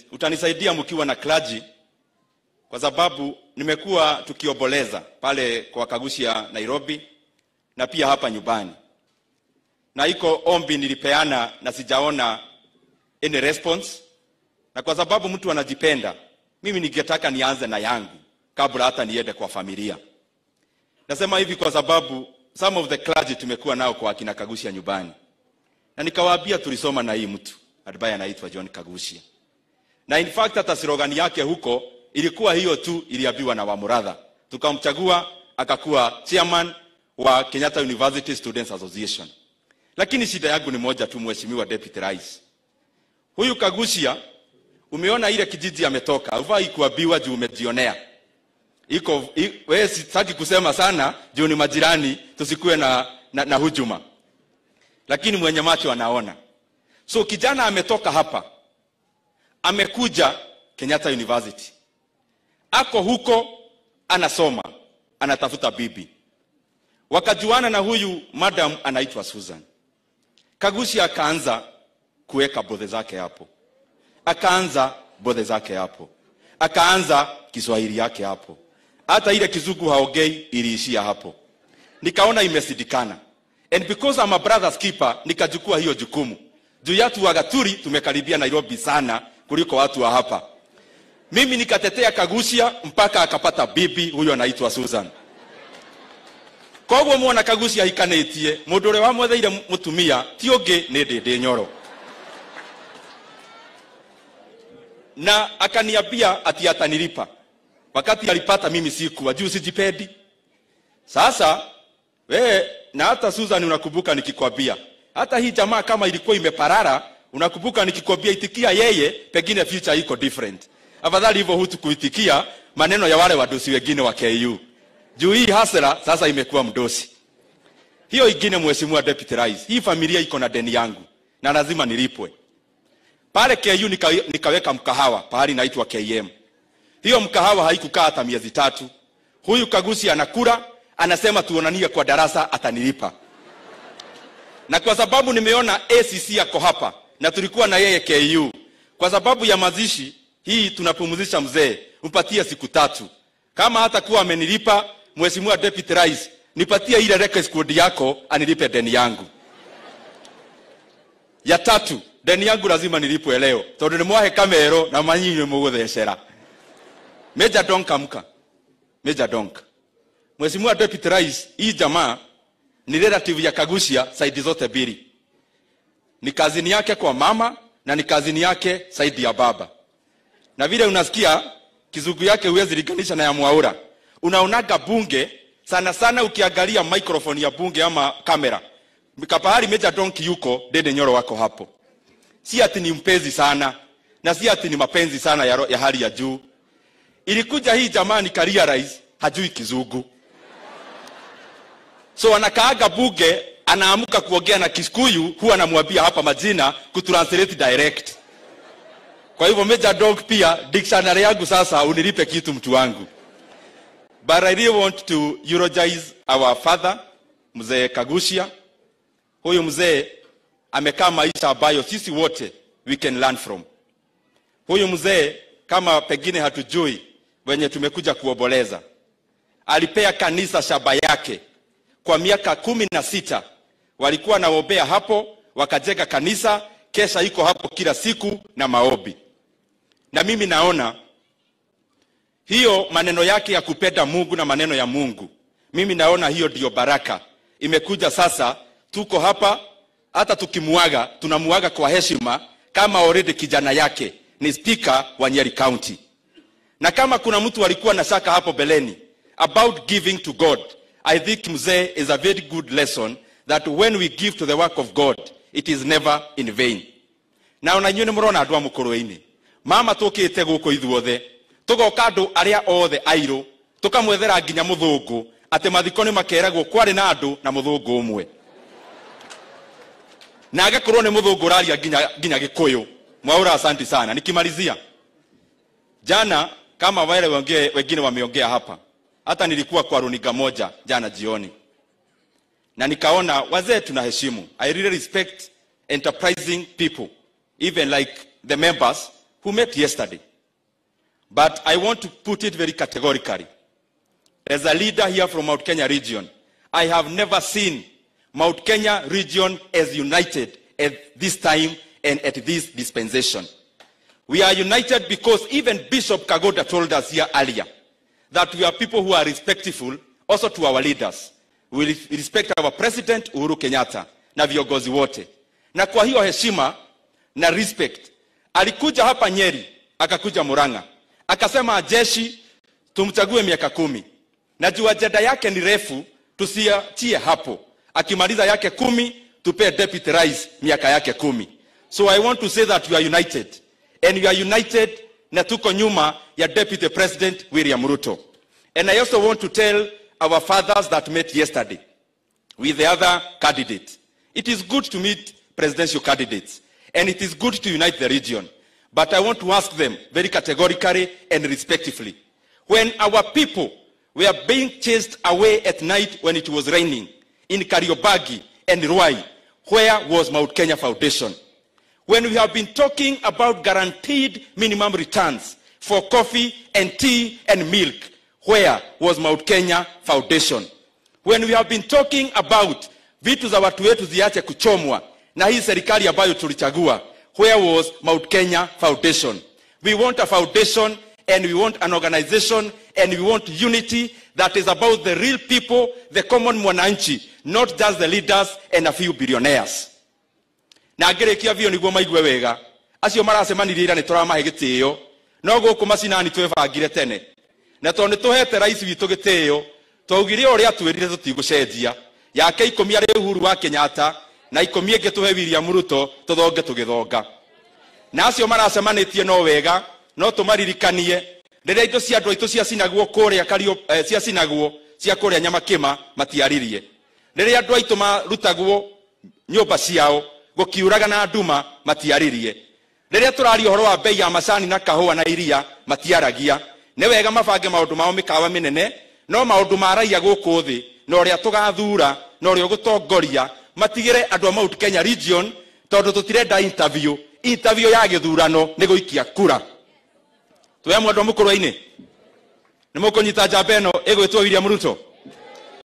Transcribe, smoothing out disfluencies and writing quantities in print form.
utanisaidia mkiwa na clergy, kwa sababu nimekuwa tukioboleza pale kwa Kagushia Nairobi na pia hapa nyumbani. Na iko ombi nilipeana na sijaona any response. Na kwa sababu mtu anajipenda, mimi ningetaka nianze na yangu kabla hata niende kwa familia. Nasema hivi kwa sababu some of the clergy tumekuwa nao kwa akina Kagushia nyumbani. Na nikawaambia tulisoma na hii mtu ambaye anaitwa John Kagushia. Na in fact hata slogan yake huko ilikuwa hiyo tu, iliambiwa na Wamuratha. Tukamchagua akakuwa chairman wa Kenyatta University Students Association. Lakini shida yangu ni moja tu, Mheshimiwa Deputy Rais. Huyu Kagushia umeona ile kijiji ametoka, hufai kuambiwa juu umejionea. Wewe sitaki kusema sana juu ni majirani, tusikue na hujuma. Lakini mwenye macho anaona. So kijana ametoka hapa, amekuja Kenyatta University. Ako huko anasoma, anatafuta bibi. Wakajuana na huyu madam anaitwa Susan. Kagushia akaanza kuweka bodhe zake hapo. Akaanza bodhe zake hapo. Akaanza Kiswahili yake hapo. Hata ile Kizungu haongei iliishia hapo. Nikaona imesidikana. And because I'm a brother's keeper, nikachukua hiyo jukumu. Juu yetu wa Gaturi tumekaribia Nairobi sana kuliko watu wa hapa. Mimi nikatetea Kagushia mpaka akapata bibi, huyo anaitwa Susan. Kwa hivyo mwana Kagushia hikanetie, mundu ure wamwetheire mutumia ti ungi ni Ndindi Nyoro. Na akaniambia ati atanilipa. Wakati alipata mimi sikuwa, juu sijipendi. Sasa wewe na hata Susan unakumbuka nikikwambia, hata hii jamaa kama ilikuwa imeparara, unakumbuka nikikwambia itikia yeye, pengine future iko different. Afadhali hivyo hutu kuitikia maneno ya wale wadosi wengine wa KU. Juu hii hasara sasa imekuwa mdosi. Hiyo ingine, Mheshimiwa Deputy Rais, hii familia iko na deni yangu na lazima nilipwe. Pale KU nikaweka mkahawa pahali inaitwa KM. Hiyo mkahawa haikukaa hata miezi 3. Huyu Kagushia anakula, anasema tuonanie kwa darasa atanilipa. Na kwa sababu nimeona ACC yako hapa na tulikuwa na yeye KU, kwa sababu ya mazishi hii tunapumzisha mzee, umpatie siku 3. Kama hata kuwa amenilipa, Mheshimiwa Deputy Rais, nipatie ile record code yako anilipe deni yangu. Ya 3, deni yangu lazima nilipwe leo. Tondu nimwahe kamero na manyinyi muguthecera. Major Donka mka. Major Donka. Mheshimiwa Deputy Rais, hii jamaa ni relative ya Kagushia side zote mbili. Ni kazini yake kwa mama na ni kazini yake side ya baba. Na vile unasikia Kizungu yake huwezi linganisha na ya Mwaura. Unaonaga bunge sana sana ukiangalia microphone ya bunge ama kamera. Mikapahali Major Donki yuko, Ndindi Nyoro wako hapo. Si ati ni mpenzi sana na si ati ni mapenzi sana ya hali ya juu. Ilikuja hii jamani realize hajui Kizungu. So anakaaga bunge, anaamuka kuongea na Kikuyu, huwa anamwambia hapa majina kutranslate direct. Kwa hivyo Major Donk pia dictionary yangu sasa unilipe kitu mtu wangu. But I really want to eulogize our father, Mzee Kagushia. Huyu mzee amekaa maisha ambayo sisi wote we can learn from. Huyu mzee kama pengine hatujui wenye tumekuja kuoboleza, alipea kanisa shamba yake kwa miaka 16. Walikuwa naombea hapo, wakajenga kanisa, kesha iko hapo kila siku na maombi. Na mimi naona hiyo maneno yake ya kupenda Mungu na maneno ya Mungu, mimi naona hiyo ndio baraka imekuja sasa. Tuko hapa, hata tukimuaga tunamuaga kwa heshima kama already kijana yake ni speaker wa Nyeri County. Na kama kuna mtu alikuwa na shaka hapo beleni about giving to God, I think mzee is a very good lesson that when we give to the work of God, it is never in vain. Na onanyune murona andwa mukuruini mama tukite guko ithuothe tugoka andu aria othe airu tukamwethera nginya muthungu ati mathikoni makeragwo kwari na andu na muthungu umwe na agakorwo ni muthungu raria nginya Gikuyu. Mwaura, asante sana. Nikimalizia, jana kama wale wengine wameongea hapa, hata nilikuwa kwa runinga moja jana jioni na nikaona wazee tunaheshimu. I really respect enterprising people, even like the members who met yesterday. But I want to put it very categorically. As a leader here from Mount Kenya region, I have never seen Mount Kenya region as united at this time and at this dispensation. We are united because even Bishop Kagoda told us here earlier that we are people who are respectful also to our leaders. We respect our President Uhuru Kenyatta na viongozi wote. Na kwa hiyo heshima na respect, alikuja hapa Nyeri, akakuja Murang'a, akasema jeshi tumchague miaka 10. Na juu ajenda yake ni refu, tusiachie hapo. Akimaliza yake 10, tupe deputy rais miaka yake 10. So I want to say that we are united. And we are united na tuko nyuma ya Deputy President William Ruto. And I also want to tell our fathers that met yesterday with the other candidates. It is good to meet presidential candidates. And it is good to unite the region. But I want to ask them very categorically and respectfully. When our people were being chased away at night when it was raining in Kariobangi and Ruai, where was Mount Kenya Foundation? When we have been talking about guaranteed minimum returns for coffee and tea and milk, where was Mount Kenya Foundation? When we have been talking about vitu za watu wetu ziache kuchomwa na hii serikali ambayo tulichagua, where was Mount Kenya Foundation? We want a foundation and we want an organization and we want unity that is about the real people, the common mwananchi, not just the leaders and a few billionaires. Na ngerekia vio niguo maigwe wega acio maracemanirie ira ni turamahe gitio no guku macinani twebangire tene na tondu tuhete rais witu gitio twaugire uria twirire tutigucenjia yake 10 ari Uhuru wa Kenyatta na 10 ingi tuhe William Ruto tuthonge tugithonga na acio maracemanitie no wega no tumaririkanie riria indo cia andu aitu cia cinagwo kuria kario cia cinagwo cia kuria Nyamakima matiaririe riria andu aitu marutagwo nyumba ciao gukiuraga na nduma matiaririe riria turari uhoro wa bei ya macani na kahua na iria matiaragia ne wega mabange maundu mao mikawa minene no maundu maraia guku thi no ria tugathura no ria gutongoria matigire andu a Mount Kenya region tondu tutirenda interview ya githurano ni guikia kura tuya mwandu mukuru-ini ni mukunyita njamba ino igwitwo William Ruto